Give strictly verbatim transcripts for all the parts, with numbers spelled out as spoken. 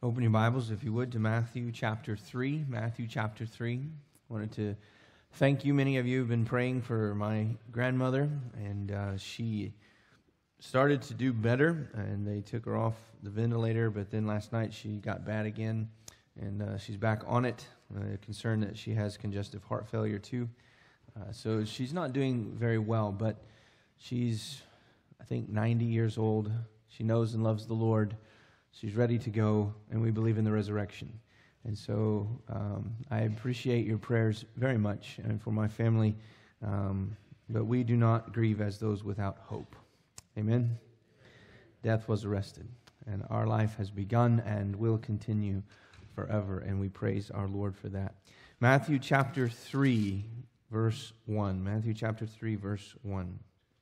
Open your Bibles, if you would, to Matthew chapter three. Matthew chapter three. I wanted to thank you. Many of you have been praying for my grandmother, and uh, she started to do better, and they took her off the ventilator, but then last night she got bad again, and uh, she's back on it. Uh, concerned that she has congestive heart failure too. Uh, so she's not doing very well, but she's, I think, ninety years old. She knows and loves the Lord. She's ready to go, and we believe in the resurrection. And so um, I appreciate your prayers very much, and for my family, um, but we do not grieve as those without hope. Amen? Death was arrested, and our life has begun and will continue forever, and we praise our Lord for that. Matthew chapter three, verse one. Matthew chapter three, verse one.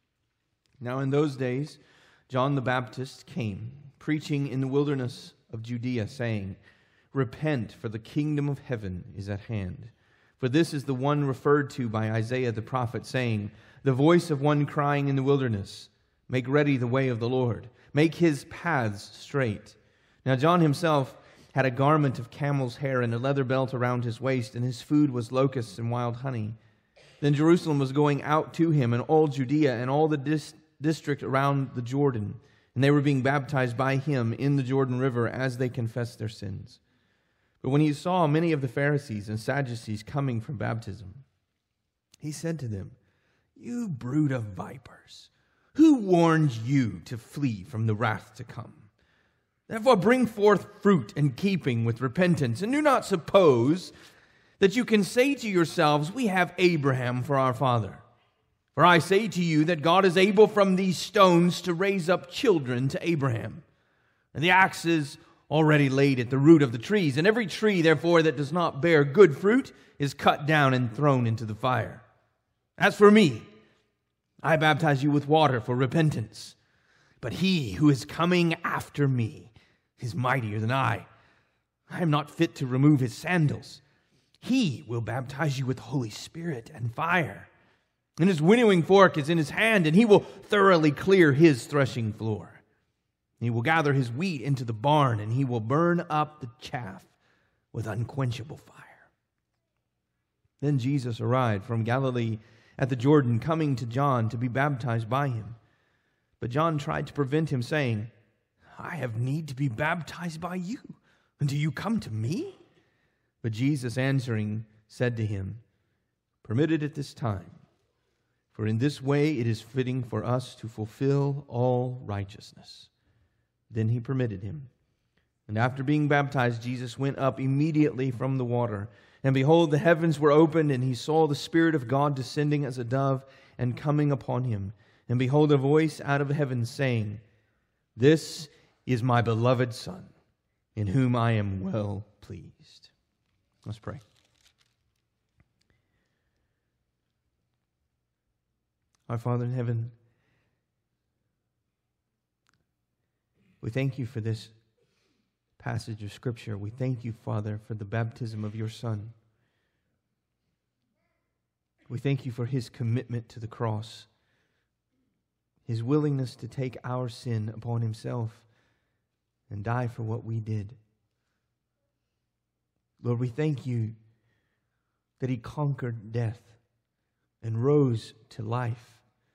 Now in those days, John the Baptist came, preaching in the wilderness of Judea, saying, Repent, for the kingdom of heaven is at hand. For this is the one referred to by Isaiah the prophet, saying, The voice of one crying in the wilderness, Make ready the way of the Lord, make his paths straight. Now John himself had a garment of camel's hair and a leather belt around his waist, and his food was locusts and wild honey. Then Jerusalem was going out to him, and all Judea and all the dis- district around the Jordan, and they were being baptized by him in the Jordan River as they confessed their sins. But when he saw many of the Pharisees and Sadducees coming from baptism, he said to them, You brood of vipers, who warned you to flee from the wrath to come? Therefore bring forth fruit in keeping with repentance, and do not suppose that you can say to yourselves, We have Abraham for our father. For I say to you that God is able from these stones to raise up children to Abraham. And the axe is already laid at the root of the trees, and every tree, therefore, that does not bear good fruit is cut down and thrown into the fire. As for me, I baptize you with water for repentance. But he who is coming after me is mightier than I. I am not fit to remove his sandals. He will baptize you with the Holy Spirit and fire. And his winnowing fork is in his hand, and he will thoroughly clear his threshing floor. He will gather his wheat into the barn, and he will burn up the chaff with unquenchable fire. Then Jesus arrived from Galilee at the Jordan, coming to John to be baptized by him. But John tried to prevent him, saying, I have need to be baptized by you, and do you come to me? But Jesus answering said to him, Permit it at this time, for in this way it is fitting for us to fulfill all righteousness. Then he permitted him. And after being baptized, Jesus went up immediately from the water. And behold, the heavens were opened, and he saw the Spirit of God descending as a dove and coming upon him. And behold, a voice out of heaven saying, This is my beloved Son, in whom I am well pleased. Let's pray. Our Father in heaven, we thank you for this passage of Scripture. We thank you, Father, for the baptism of your Son. We thank you for his commitment to the cross, his willingness to take our sin upon himself and die for what we did. Lord, we thank you that he conquered death and rose to life.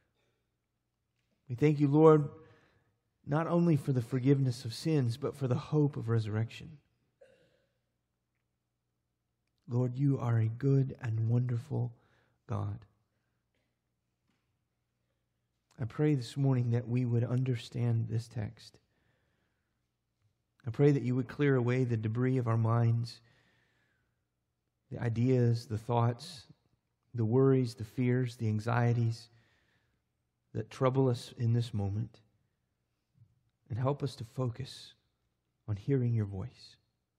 We thank you, Lord, not only for the forgiveness of sins, but for the hope of resurrection. Lord, you are a good and wonderful God. I pray this morning that we would understand this text. I pray that you would clear away the debris of our minds, the ideas, the thoughts, the worries, the fears, the anxieties that trouble us in this moment, and help us to focus on hearing your voice.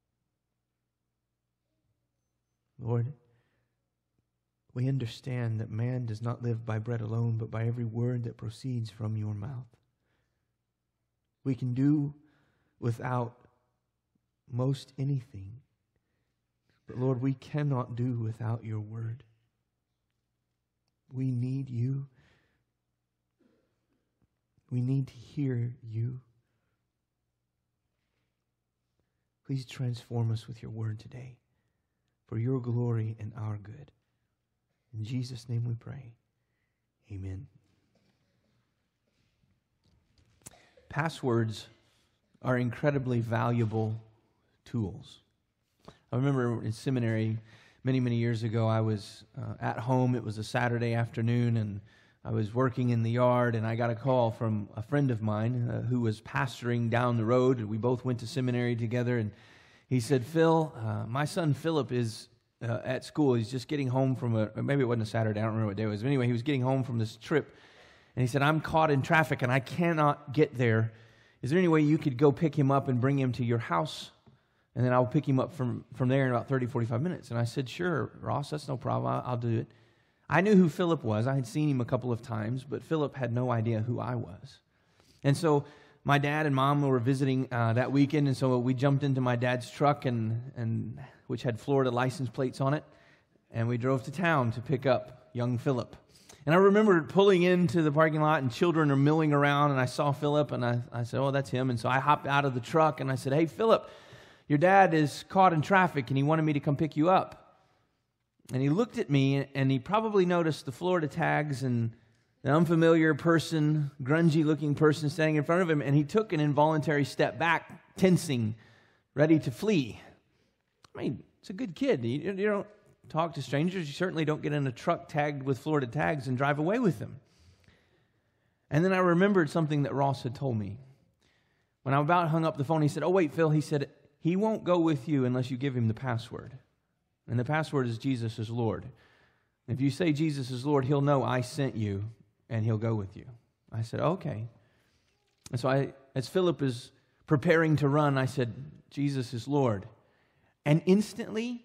Lord, we understand that man does not live by bread alone, but by every word that proceeds from your mouth. We can do without most anything, but Lord, we cannot do without your word. We need you. We need to hear you. Please transform us with your word today for your glory and our good. In Jesus' name we pray. Amen. Passwords are incredibly valuable tools. I remember in seminary many, many years ago, I was uh, at home. It was a Saturday afternoon, and I was working in the yard, and I got a call from a friend of mine uh, who was pastoring down the road. We both went to seminary together, and he said, Phil, uh, my son Philip is uh, at school. He's just getting home from a, maybe it wasn't a Saturday, I don't remember what day it was, but anyway, he was getting home from this trip, and he said, I'm caught in traffic, and I cannot get there. Is there any way you could go pick him up and bring him to your house? And then I'll pick him up from, from there in about thirty, forty-five minutes. And I said, sure, Ross, that's no problem. I'll, I'll do it. I knew who Philip was. I had seen him a couple of times, but Philip had no idea who I was. And so my dad and mom were visiting uh, that weekend, and so we jumped into my dad's truck, and, and which had Florida license plates on it, and we drove to town to pick up young Philip. And I remember pulling into the parking lot, and children are milling around, and I saw Philip, and I, I said, oh, that's him. And so I hopped out of the truck, and I said, hey, Philip, your dad is caught in traffic, and he wanted me to come pick you up. And he looked at me, and he probably noticed the Florida tags and an unfamiliar person, grungy-looking person standing in front of him, and he took an involuntary step back, tensing, ready to flee. I mean, it's a good kid. You, you don't talk to strangers. You certainly don't get in a truck tagged with Florida tags and drive away with them. And then I remembered something that Ross had told me. When I about hung up the phone, he said, oh, wait, Phil, he said, he won't go with you unless you give him the password. And the password is Jesus is Lord. If you say Jesus is Lord, he'll know I sent you, and he'll go with you. I said, okay. And so I, as Philip is preparing to run, I said, Jesus is Lord. And instantly,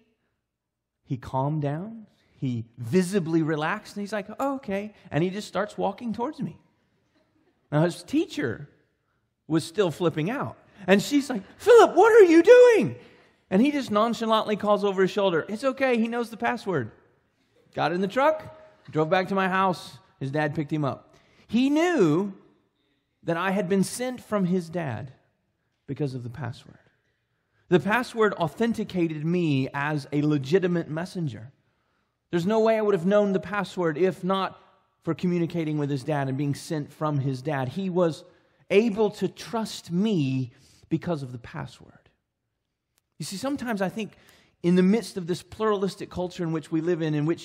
he calmed down. He visibly relaxed, and he's like, oh, okay. And he just starts walking towards me. Now, his teacher was still flipping out. And she's like, Philip, what are you doing? And he just nonchalantly calls over his shoulder. It's okay, he knows the password. Got in the truck, drove back to my house. His dad picked him up. He knew that I had been sent from his dad because of the password. The password authenticated me as a legitimate messenger. There's no way I would have known the password if not for communicating with his dad and being sent from his dad. He was able to trust me because of the password. You see, sometimes I think in the midst of this pluralistic culture in which we live in, in which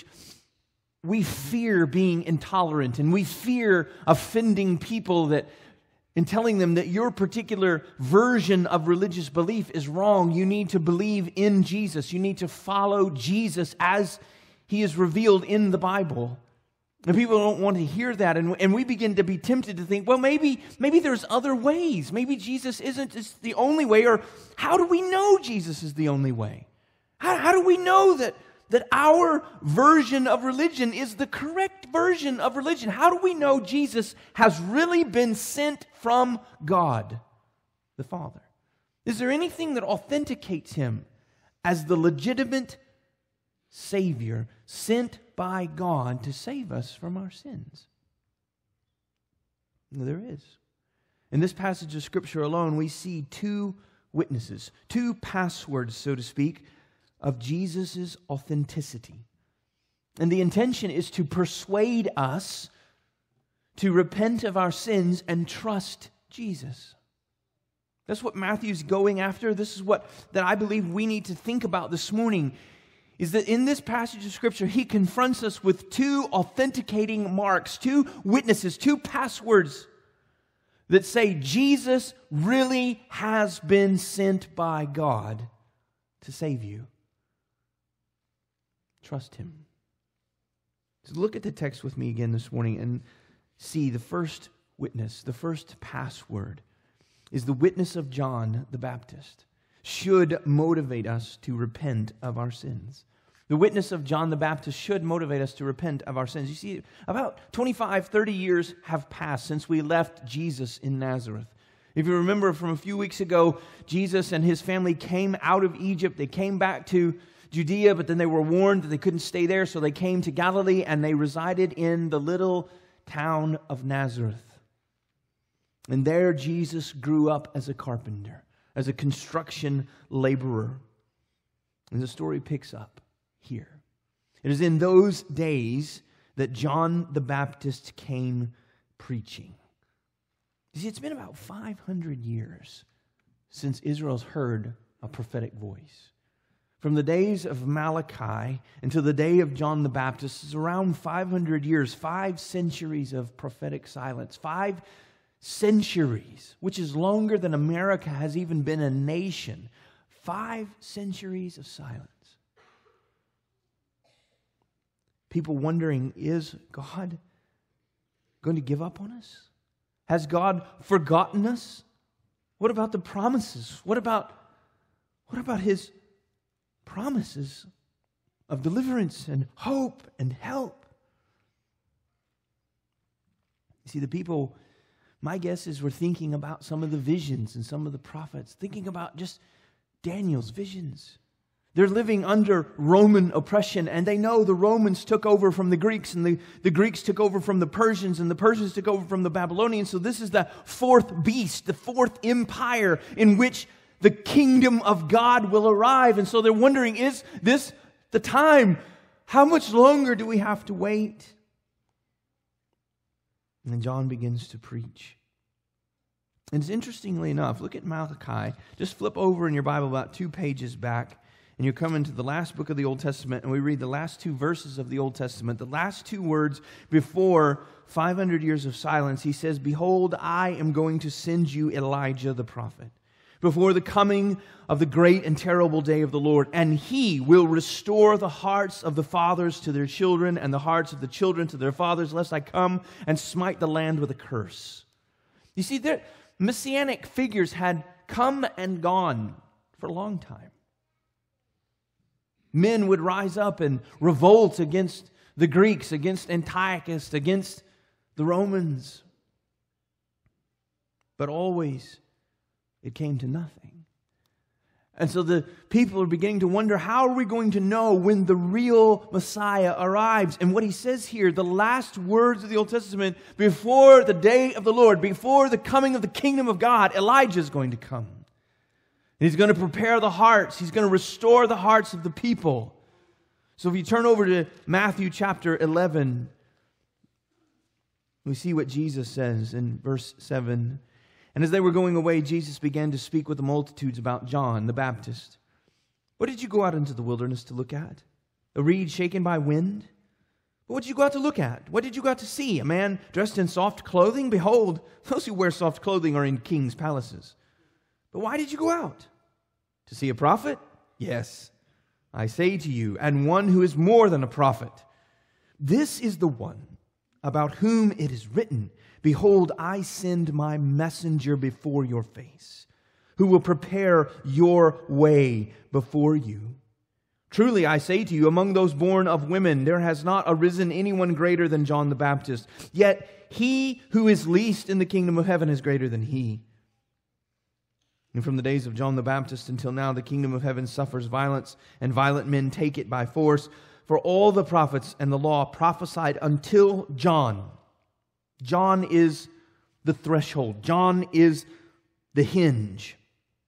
we fear being intolerant and we fear offending people that, and telling them that your particular version of religious belief is wrong, you need to believe in Jesus. You need to follow Jesus as he is revealed in the Bible. And people don't want to hear that, and, and we begin to be tempted to think, well, maybe maybe there's other ways. Maybe Jesus isn't just the only way, or how do we know Jesus is the only way? How, how do we know that, that our version of religion is the correct version of religion? How do we know Jesus has really been sent from God, the Father? Is there anything that authenticates him as the legitimate Savior sent by God to save us from our sins? There is. In this passage of Scripture alone, we see two witnesses, two passwords, so to speak, of Jesus' authenticity. And the intention is to persuade us to repent of our sins and trust Jesus. That's what Matthew's going after. This is what that I believe we need to think about this morning, is that in this passage of Scripture, he confronts us with two authenticating marks, two witnesses, two passwords that say Jesus really has been sent by God to save you. Trust him. So look at the text with me again this morning and see the first witness, the first password is the witness of John the Baptist. Should motivate us to repent of our sins. The witness of John the Baptist should motivate us to repent of our sins. You see, about twenty-five, thirty years have passed since we left Jesus in Nazareth. If you remember from a few weeks ago, Jesus and his family came out of Egypt. They came back to Judea, but then they were warned that they couldn't stay there, so they came to Galilee, and they resided in the little town of Nazareth. And there Jesus grew up as a carpenter. as a construction laborer. And the story picks up here. It is in those days that John the Baptist came preaching. You see, it's been about five hundred years since Israel's heard a prophetic voice. From the days of Malachi until the day of John the Baptist is around five hundred years, five centuries of prophetic silence, five centuries, which is longer than America has even been a nation. Five centuries of silence. People wondering, is God going to give up on us? Has God forgotten us? What about the promises? What about, what about His promises of deliverance and hope and help? You see, the people, my guess is, were thinking about some of the visions and some of the prophets, thinking about just Daniel's visions. They're living under Roman oppression, and they know the Romans took over from the Greeks, and the, the Greeks took over from the Persians, and the Persians took over from the Babylonians. So this is the fourth beast, the fourth empire in which the kingdom of God will arrive. And so they're wondering, is this the time? How much longer do we have to wait? And then John begins to preach. And it's interestingly enough, look at Malachi. Just flip over in your Bible about two pages back, and you come into the last book of the Old Testament, and we read the last two verses of the Old Testament. The last two words before five hundred years of silence, he says, "Behold, I am going to send you Elijah the prophet before the coming of the great and terrible day of the Lord. And he will restore the hearts of the fathers to their children, and the hearts of the children to their fathers, lest I come and smite the land with a curse." You see, their messianic figures had come and gone for a long time. Men would rise up and revolt against the Greeks, against Antiochus, against the Romans. But always it came to nothing. And so the people are beginning to wonder, how are we going to know when the real Messiah arrives? And what he says here, the last words of the Old Testament, before the day of the Lord, before the coming of the kingdom of God, Elijah is going to come. He's going to prepare the hearts. He's going to restore the hearts of the people. So if you turn over to Matthew chapter eleven, we see what Jesus says in verse seven. "And as they were going away, Jesus began to speak with the multitudes about John the Baptist. What did you go out into the wilderness to look at? A reed shaken by wind? But what did you go out to look at? What did you go out to see? A man dressed in soft clothing? Behold, those who wear soft clothing are in kings' palaces. But why did you go out? To see a prophet? Yes, I say to you, and one who is more than a prophet. This is the one about whom it is written, Behold, I send my messenger before your face, who will prepare your way before you. Truly, I say to you, among those born of women, there has not arisen anyone greater than John the Baptist. Yet he who is least in the kingdom of heaven is greater than he. And from the days of John the Baptist until now, the kingdom of heaven suffers violence, and violent men take it by force. For all the prophets and the law prophesied until John. John is the threshold. John is the hinge.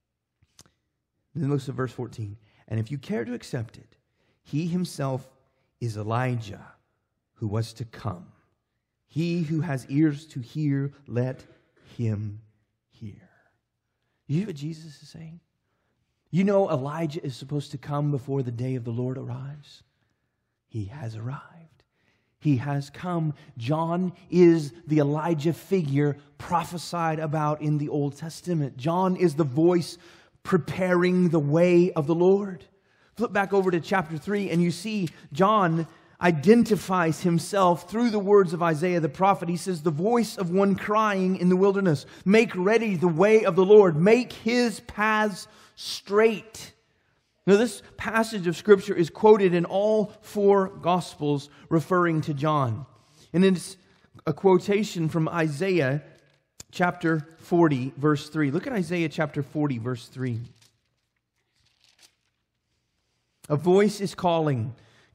Then look at verse fourteen. And if you care to accept it, he himself is Elijah who was to come. He who has ears to hear, let him hear. You hear what Jesus is saying? You know Elijah is supposed to come before the day of the Lord arrives. He has arrived. He has come. John is the Elijah figure prophesied about in the Old Testament. John is the voice preparing the way of the Lord. Flip back over to chapter three and you see John identifies himself through the words of Isaiah the prophet. He says, the voice of one crying in the wilderness, make ready the way of the Lord, make his paths straight. Now, this passage of Scripture is quoted in all four Gospels referring to John. And it's a quotation from Isaiah chapter forty, verse three. Look at Isaiah chapter forty, verse three. A voice is calling,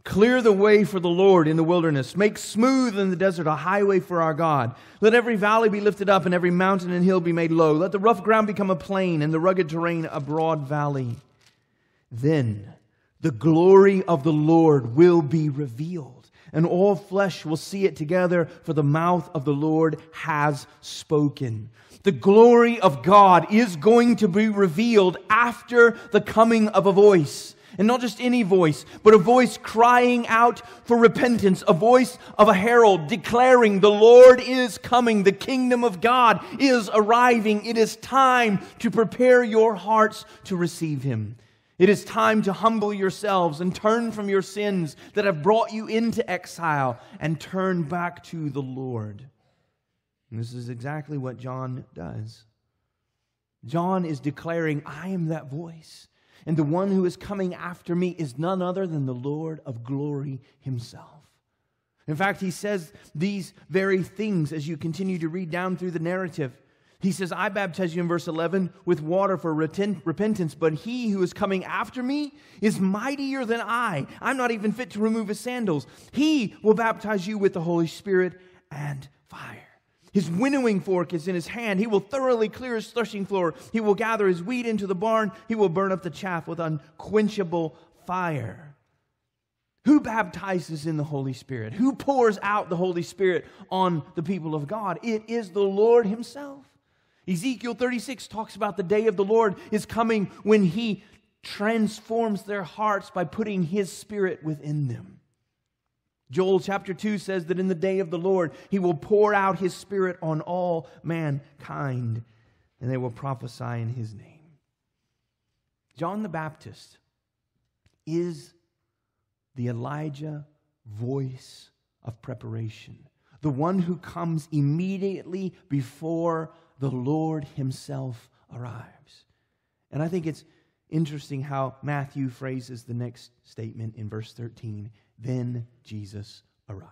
Clear the way for the Lord in the wilderness. Make smooth in the desert a highway for our God. Let every valley be lifted up and every mountain and hill be made low. Let the rough ground become a plain and the rugged terrain a broad valley. Then the glory of the Lord will be revealed, and all flesh will see it together, for the mouth of the Lord has spoken. The glory of God is going to be revealed after the coming of a voice. And not just any voice, but a voice crying out for repentance. A voice of a herald declaring the Lord is coming. The kingdom of God is arriving. It is time to prepare your hearts to receive Him. It is time to humble yourselves and turn from your sins that have brought you into exile and turn back to the Lord. And this is exactly what John does. John is declaring, I am that voice. And the one who is coming after me is none other than the Lord of glory Himself. In fact, he says these very things as you continue to read down through the narrative. He says, I baptize you in verse eleven with water for repentance, but He who is coming after me is mightier than I. I'm not even fit to remove His sandals. He will baptize you with the Holy Spirit and fire. His winnowing fork is in His hand. He will thoroughly clear His threshing floor. He will gather His wheat into the barn. He will burn up the chaff with unquenchable fire. Who baptizes in the Holy Spirit? Who pours out the Holy Spirit on the people of God? It is the Lord Himself. Ezekiel thirty-six talks about the day of the Lord is coming when He transforms their hearts by putting His Spirit within them. Joel chapter two says that in the day of the Lord, He will pour out His Spirit on all mankind, and they will prophesy in His name. John the Baptist is the Elijah voice of preparation, the one who comes immediately before the Lord Himself arrives. And I think it's interesting how Matthew phrases the next statement in verse thirteen. Then Jesus arrived.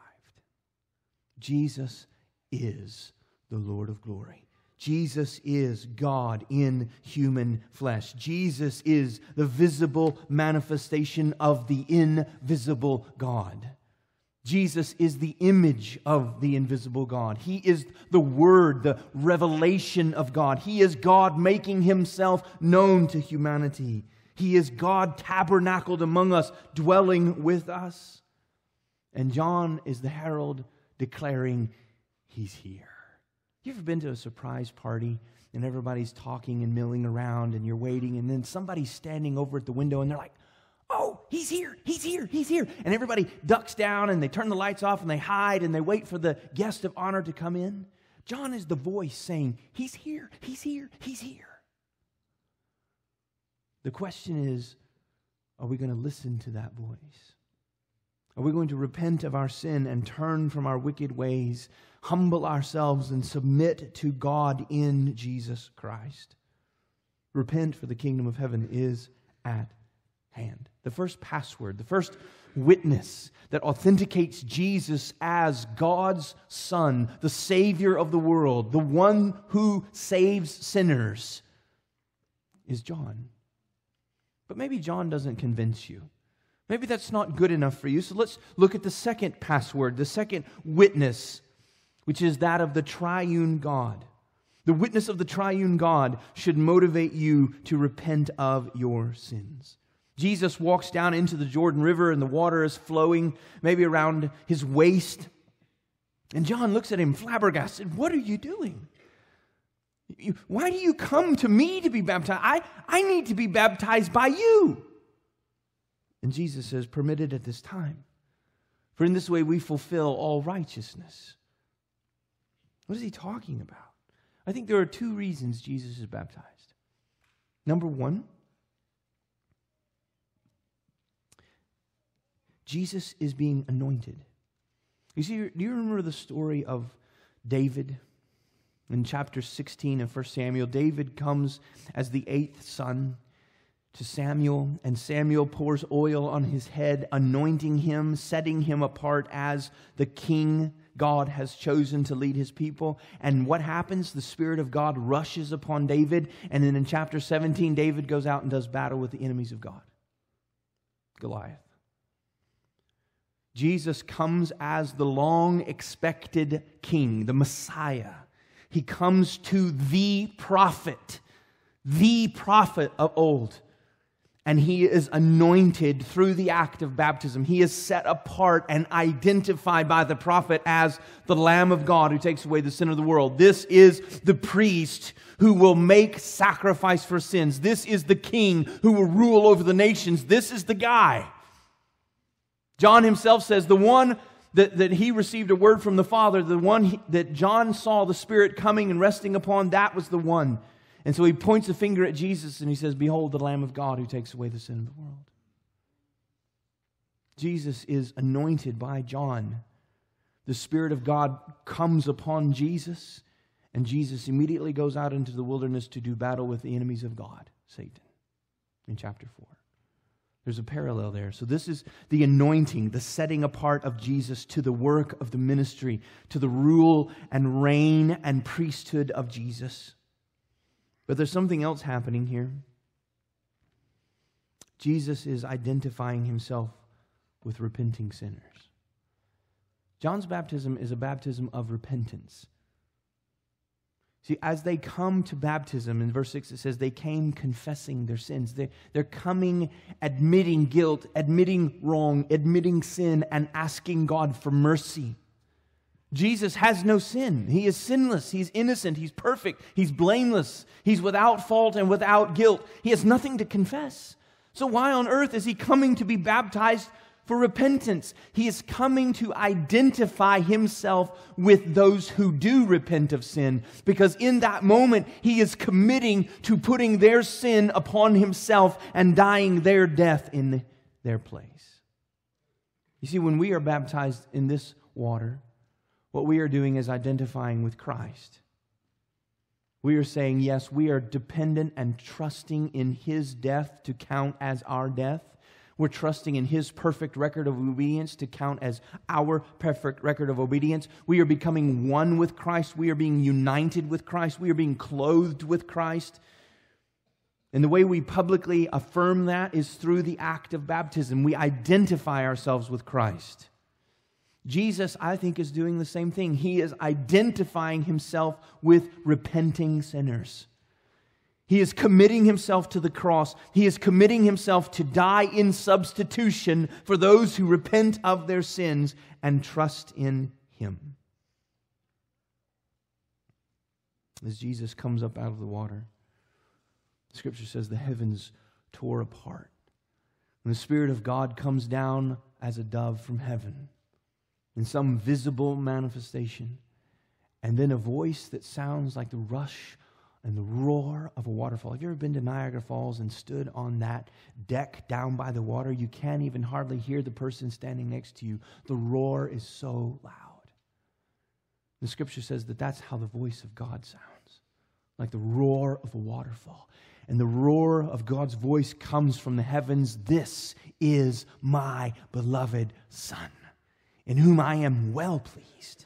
Jesus is the Lord of glory. Jesus is God in human flesh. Jesus is the visible manifestation of the invisible God. Jesus is the image of the invisible God. He is the Word, the revelation of God. He is God making Himself known to humanity. He is God tabernacled among us, dwelling with us. And John is the herald declaring He's here. You ever been to a surprise party and everybody's talking and milling around and you're waiting and then somebody's standing over at the window and they're like, oh, He's here, He's here, He's here. And everybody ducks down and they turn the lights off and they hide and they wait for the guest of honor to come in? John is the voice saying, He's here, He's here, He's here. The question is, are we going to listen to that voice? Are we going to repent of our sin and turn from our wicked ways, humble ourselves and submit to God in Jesus Christ? Repent, for the kingdom of heaven is at hand. The first password, the first witness that authenticates Jesus as God's Son, the Savior of the world, the one who saves sinners, is John. But maybe John doesn't convince you. Maybe that's not good enough for you. So let's look at the second password, the second witness, which is that of the triune God. The witness of the triune God should motivate you to repent of your sins. Jesus walks down into the Jordan River and the water is flowing maybe around His waist. And John looks at him flabbergasted. What are you doing? You, why do you come to me to be baptized? I, I need to be baptized by you. And Jesus says, permitted at this time. For in this way we fulfill all righteousness. What is He talking about? I think there are two reasons Jesus is baptized. Number one, Jesus is being anointed. You see, do you remember the story of David? In chapter sixteen of First Samuel, David comes as the eighth son to Samuel, and Samuel pours oil on his head, anointing him, setting him apart as the king God has chosen to lead His people. And what happens? The Spirit of God rushes upon David, and then in chapter seventeen, David goes out and does battle with the enemies of God, Goliath. Jesus comes as the long-expected King, the Messiah. He comes to the prophet, the prophet of old. And he is anointed through the act of baptism. He is set apart and identified by the prophet as the Lamb of God who takes away the sin of the world. This is the priest who will make sacrifice for sins. This is the king who will rule over the nations. This is the guy. John himself says the one that, that he received a word from the Father, the one he, that John saw the Spirit coming and resting upon, that was the one. And so he points a finger at Jesus and he says, "Behold the Lamb of God who takes away the sin of the world." Jesus is anointed by John. The Spirit of God comes upon Jesus, and Jesus immediately goes out into the wilderness to do battle with the enemies of God, Satan, in chapter four. There's a parallel there. So this is the anointing, the setting apart of Jesus to the work of the ministry, to the rule and reign and priesthood of Jesus. But there's something else happening here. Jesus is identifying himself with repenting sinners. John's baptism is a baptism of repentance. See, as they come to baptism, in verse six it says, they came confessing their sins. They're, they're coming admitting guilt, admitting wrong, admitting sin, and asking God for mercy. Jesus has no sin. He is sinless. He's innocent. He's perfect. He's blameless. He's without fault and without guilt. He has nothing to confess. So why on earth is he coming to be baptized for repentance? He is coming to identify himself with those who do repent of sin, because in that moment he is committing to putting their sin upon himself and dying their death in their place. You see, when we are baptized in this water, what we are doing is identifying with Christ. We are saying, yes, we are dependent and trusting in his death to count as our death. We're trusting in his perfect record of obedience to count as our perfect record of obedience. We are becoming one with Christ. We are being united with Christ. We are being clothed with Christ. And the way we publicly affirm that is through the act of baptism. We identify ourselves with Christ. Jesus, I think, is doing the same thing. He is identifying himself with repenting sinners. He is committing himself to the cross. He is committing himself to die in substitution for those who repent of their sins and trust in him. As Jesus comes up out of the water, the Scripture says the heavens tore apart. And the Spirit of God comes down as a dove from heaven in some visible manifestation. And then a voice that sounds like the rush and the roar of a waterfall. Have you ever been to Niagara Falls and stood on that deck down by the water? You can't even hardly hear the person standing next to you. The roar is so loud. The Scripture says that that's how the voice of God sounds, like the roar of a waterfall. And the roar of God's voice comes from the heavens. This is my beloved Son, in whom I am well pleased.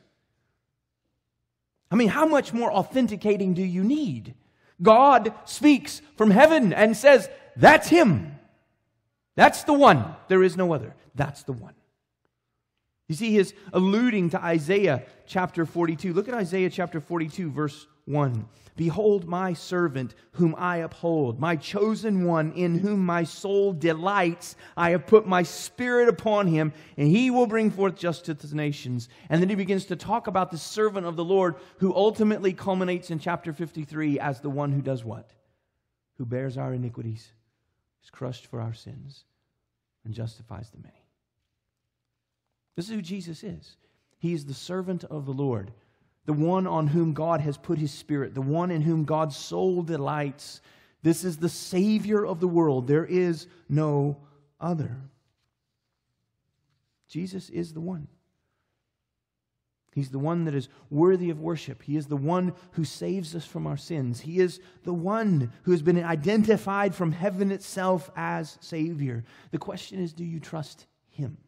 I mean, how much more authenticating do you need? God speaks from heaven and says, that's him. That's the one. There is no other. That's the one. You see, he is alluding to Isaiah chapter forty-two. Look at Isaiah chapter forty-two, verse one. Behold my servant whom I uphold, my chosen one in whom my soul delights. I have put my spirit upon him, and he will bring forth justice to the nations. And then he begins to talk about the servant of the Lord, who ultimately culminates in chapter fifty-three as the one who does what? Who bears our iniquities, is crushed for our sins, and justifies the many. This is who Jesus is. He is the servant of the Lord, the one on whom God has put his Spirit, the one in whom God's soul delights. This is the Savior of the world. There is no other. Jesus is the one. He's the one that is worthy of worship. He is the one who saves us from our sins. He is the one who has been identified from heaven itself as Savior. The question is, do you trust him?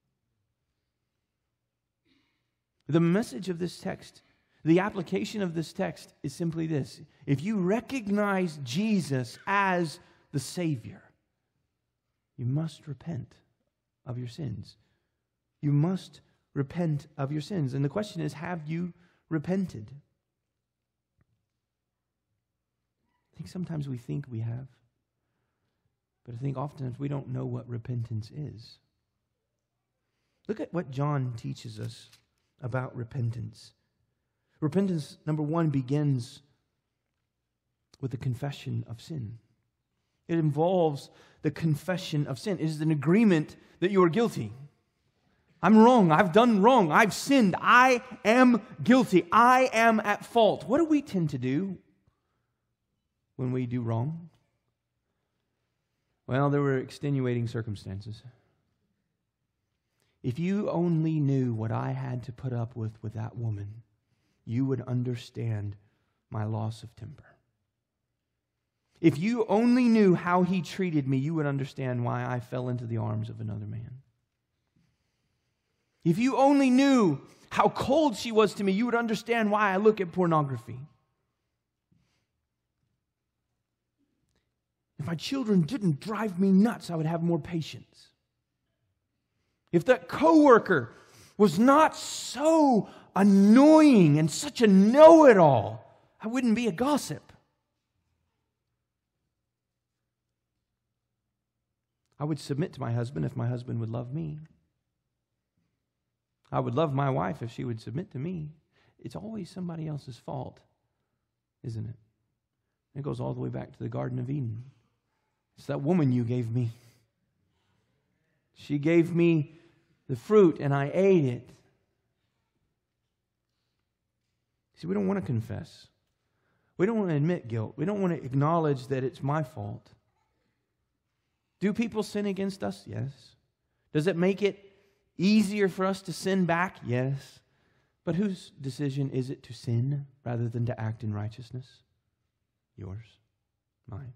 The message of this text, the application of this text is simply this. If you recognize Jesus as the Savior, you must repent of your sins. You must repent of your sins. And the question is, have you repented? I think sometimes we think we have. But I think oftentimes we don't know what repentance is. Look at what John teaches us about repentance. Repentance, number one, begins with the confession of sin. It involves the confession of sin. It is an agreement that you are guilty. I'm wrong. I've done wrong. I've sinned. I am guilty. I am at fault. What do we tend to do when we do wrong? Well, there were extenuating circumstances. If you only knew what I had to put up with with that woman, you would understand my loss of temper. If you only knew how he treated me, you would understand why I fell into the arms of another man. If you only knew how cold she was to me, you would understand why I look at pornography. If my children didn't drive me nuts, I would have more patience. If that coworker was not so annoying and such a know-it-all, I wouldn't be a gossip. I would submit to my husband if my husband would love me. I would love my wife if she would submit to me. It's always somebody else's fault, isn't it? It goes all the way back to the Garden of Eden. It's that woman you gave me. She gave me the fruit and I ate it. See, we don't want to confess. We don't want to admit guilt. We don't want to acknowledge that it's my fault. Do people sin against us? Yes. Does it make it easier for us to sin back? Yes. But whose decision is it to sin rather than to act in righteousness? Yours. Mine.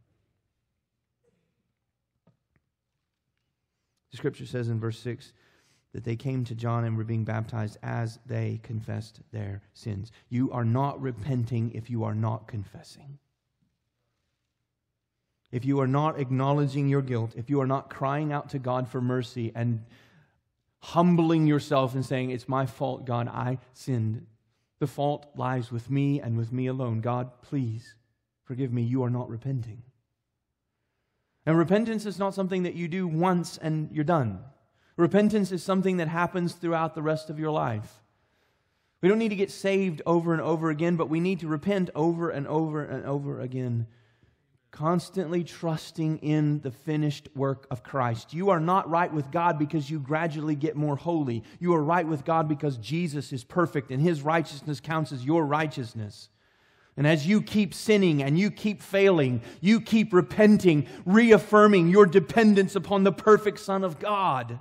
The Scripture says in verse six that they came to John and were being baptized as they confessed their sins. You are not repenting if you are not confessing. If you are not acknowledging your guilt, if you are not crying out to God for mercy and humbling yourself and saying, it's my fault, God, I sinned. The fault lies with me and with me alone. God, please forgive me. You are not repenting. And repentance is not something that you do once and you're done. Repentance is something that happens throughout the rest of your life. We don't need to get saved over and over again, but we need to repent over and over and over again, constantly trusting in the finished work of Christ. You are not right with God because you gradually get more holy. You are right with God because Jesus is perfect and His righteousness counts as your righteousness. And as you keep sinning and you keep failing, you keep repenting, reaffirming your dependence upon the perfect Son of God.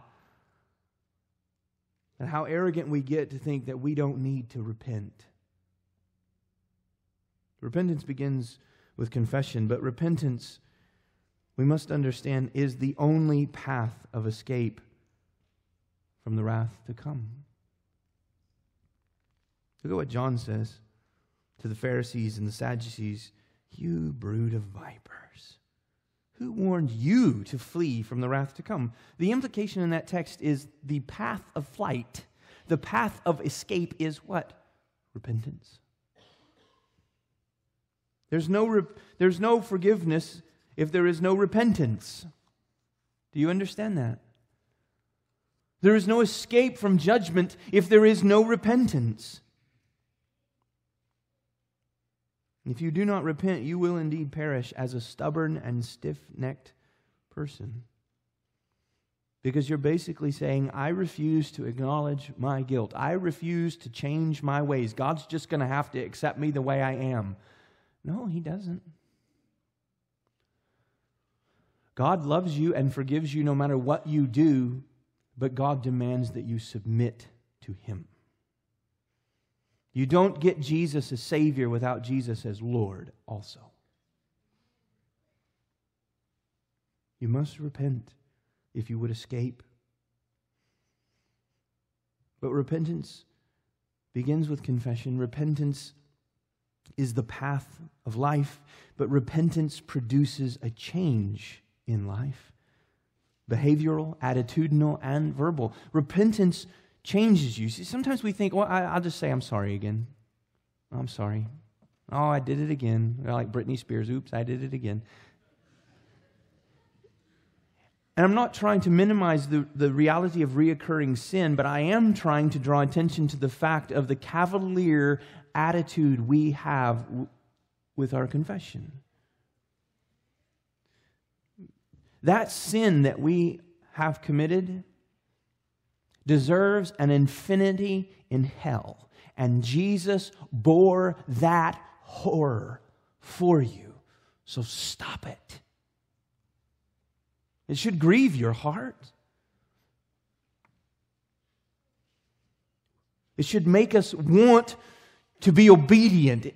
And how arrogant we get to think that we don't need to repent. Repentance begins with confession, but repentance, we must understand, is the only path of escape from the wrath to come. Look at what John says to the Pharisees and the Sadducees. You brood of vipers, who warned you to flee from the wrath to come? The implication in that text is the path of flight, the path of escape is what? Repentance. There's no, rep- there's no forgiveness if there is no repentance. Do you understand that? There is no escape from judgment if there is no repentance. If you do not repent, you will indeed perish as a stubborn and stiff-necked person. Because you're basically saying, I refuse to acknowledge my guilt. I refuse to change my ways. God's just going to have to accept me the way I am. No, He doesn't. God loves you and forgives you no matter what you do, but God demands that you submit to Him. You don't get Jesus as Savior without Jesus as Lord also. You must repent if you would escape. But repentance begins with confession. Repentance is the path of life, but repentance produces a change in life. behavioral, attitudinal, and verbal. Repentance changes you. See, sometimes we think, well, I, I'll just say I'm sorry again. I'm sorry. Oh, I did it again. Like Britney Spears, oops, I did it again. And I'm not trying to minimize the, the reality of reoccurring sin, but I am trying to draw attention to the fact of the cavalier attitude we have w- with our confession. That sin that we have committed deserves an infinity in hell. And Jesus bore that horror for you. So stop it. It should grieve your heart. It should make us want to be obedient.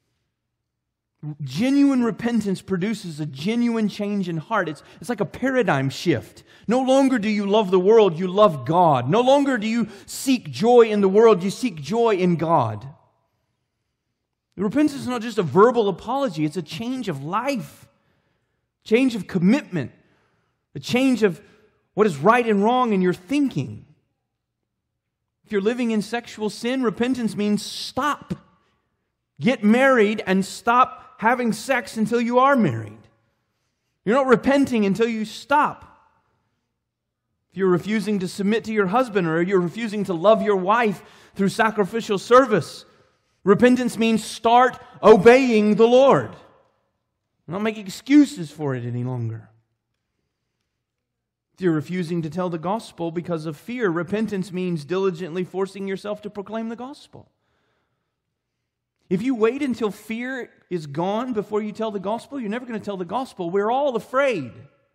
Genuine repentance produces a genuine change in heart. It's, it's like a paradigm shift. No longer do you love the world, you love God. No longer do you seek joy in the world, you seek joy in God. Repentance is not just a verbal apology, it's a change of life, change of commitment, a change of what is right and wrong in your thinking. If you're living in sexual sin, repentance means stop. Get married and stop having sex until you are married. You're not repenting until you stop. If you're refusing to submit to your husband or you're refusing to love your wife through sacrificial service, repentance means start obeying the Lord. Not make excuses for it any longer. If you're refusing to tell the gospel because of fear, repentance means diligently forcing yourself to proclaim the gospel. If you wait until fear is gone before you tell the gospel, you're never going to tell the gospel. We're all afraid.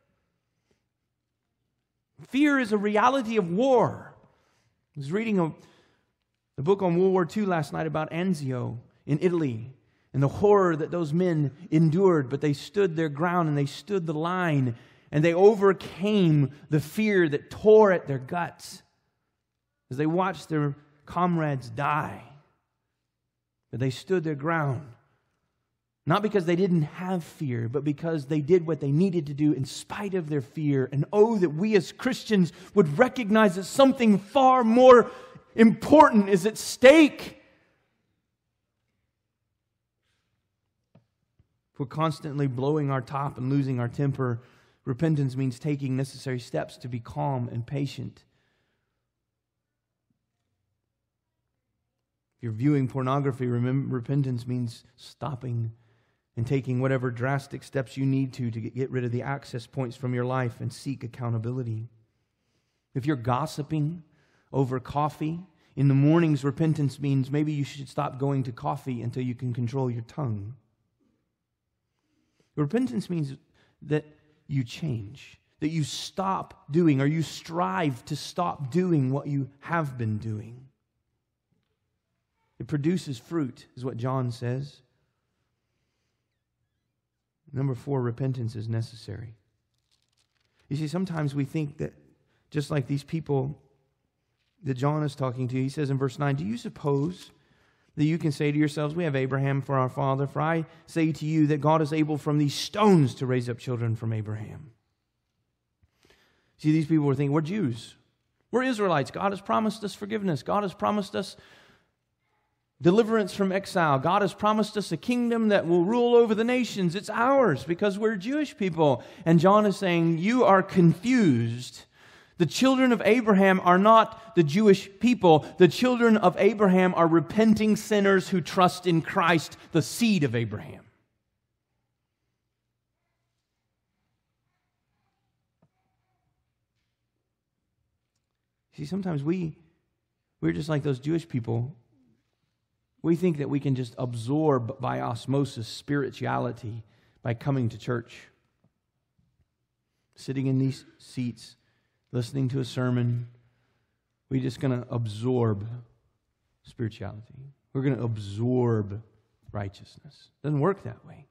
Fear is a reality of war. I was reading a, a book on World War Two last night about Anzio in Italy and the horror that those men endured, but they stood their ground and they stood the line and they overcame the fear that tore at their guts as they watched their comrades die. But they stood their ground. Not because they didn't have fear, but because they did what they needed to do in spite of their fear. And oh, that we as Christians would recognize that something far more important is at stake. If we're constantly blowing our top and losing our temper, repentance means taking necessary steps to be calm and patient. If you're viewing pornography, remember, repentance means stopping and taking whatever drastic steps you need to to get rid of the access points from your life and seek accountability. If you're gossiping over coffee, in the mornings, repentance means maybe you should stop going to coffee until you can control your tongue. Repentance means that you change, that you stop doing or you strive to stop doing what you have been doing. It produces fruit, is what John says. Number four, repentance is necessary. You see, sometimes we think that just like these people that John is talking to, he says in verse nine, do you suppose that you can say to yourselves, we have Abraham for our father, for I say to you that God is able from these stones to raise up children from Abraham. See, these people were thinking, we're Jews. We're Israelites. God has promised us forgiveness. God has promised us deliverance from exile. God has promised us a kingdom that will rule over the nations. It's ours because we're Jewish people. And John is saying, you are confused. The children of Abraham are not the Jewish people. The children of Abraham are repenting sinners who trust in Christ, the seed of Abraham. See, sometimes we, we're just like those Jewish people. We think that we can just absorb by osmosis spirituality by coming to church, sitting in these seats, listening to a sermon. We're just going to absorb spirituality. We're going to absorb righteousness. It doesn't work that way.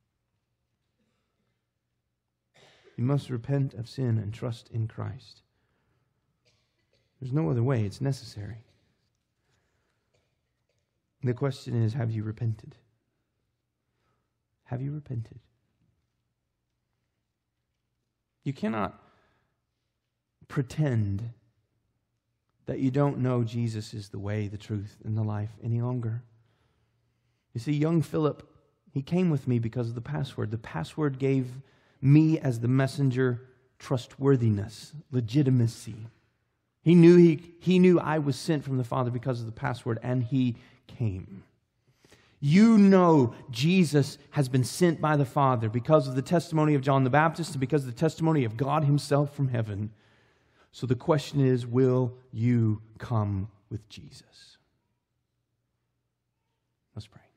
You must repent of sin and trust in Christ. There's no other way. It's necessary. The question is, have you repented? Have you repented? You cannot pretend that you don't know Jesus is the way, the truth, and the life any longer. You see, young Philip, he came with me because of the password. The password gave me as the messenger trustworthiness, legitimacy. He knew he, he knew I was sent from the Father because of the password, and he came. You know Jesus has been sent by the Father because of the testimony of John the Baptist and because of the testimony of God himself from heaven. So the question is, will you come with Jesus? Let's pray.